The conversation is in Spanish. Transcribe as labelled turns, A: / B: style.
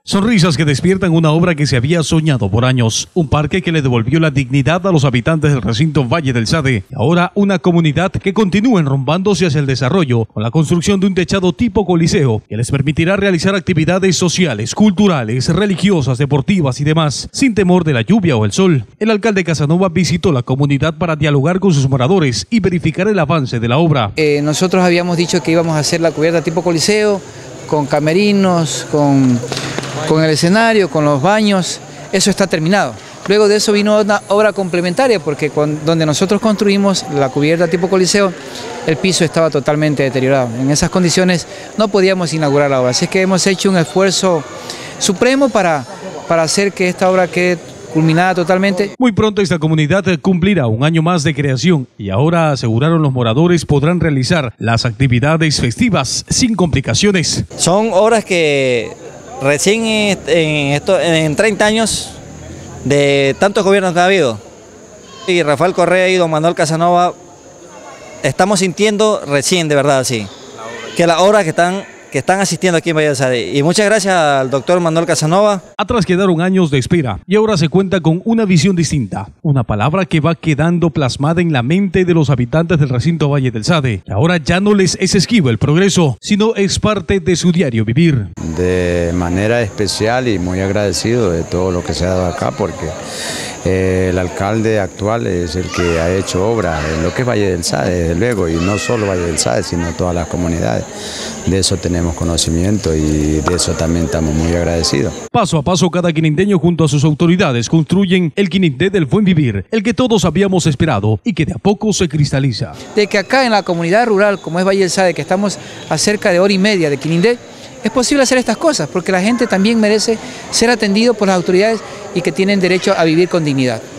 A: Sonrisas que despiertan una obra que se había soñado por años, un parque que le devolvió la dignidad a los habitantes del recinto Valle del Sade, y ahora una comunidad que continúa enrumbándose hacia el desarrollo con la construcción de un techado tipo coliseo que les permitirá realizar actividades sociales, culturales, religiosas, deportivas y demás, sin temor de la lluvia o el sol. El alcalde Casanova visitó la comunidad para dialogar con sus moradores y verificar el avance de la obra.
B: Nosotros habíamos dicho que íbamos a hacer la cubierta tipo coliseo, con camerinos, con el escenario, con los baños. Eso está terminado. Luego de eso vino una obra complementaria porque donde nosotros construimos la cubierta tipo coliseo, el piso estaba totalmente deteriorado. En esas condiciones no podíamos inaugurar la obra. Así que hemos hecho un esfuerzo supremo para hacer que esta obra quede culminada totalmente.
A: Muy pronto esta comunidad cumplirá un año más de creación y ahora, aseguraron los moradores, podrán realizar las actividades festivas sin complicaciones.
C: Son obras que recién en 30 años de tantos gobiernos que ha habido, y Rafael Correa y don Manuel Casanova, estamos sintiendo recién de verdad así, que las obras que están asistiendo aquí en Valle del Sade. Y muchas gracias al doctor Manuel Casanova.
A: Atrás quedaron años de espera y ahora se cuenta con una visión distinta, una palabra que va quedando plasmada en la mente de los habitantes del recinto Valle del Sade. Ahora ya no les es esquivo el progreso, sino es parte de su diario vivir.
D: De manera especial y muy agradecido de todo lo que se ha dado acá, porque el alcalde actual es el que ha hecho obra en lo que es Valle del Sade, desde luego, y no solo Valle del Sade, sino todas las comunidades. De eso tenemos conocimiento y de eso también estamos muy agradecidos.
A: Paso a paso, cada quininteño junto a sus autoridades construyen el Quinindé del buen vivir, el que todos habíamos esperado y que de a poco se cristaliza.
B: De que acá en la comunidad rural, como es Valle del Sade, que estamos a cerca de hora y media de Quinindé, es posible hacer estas cosas, porque la gente también merece ser atendido por las autoridades y que tienen derecho a vivir con dignidad.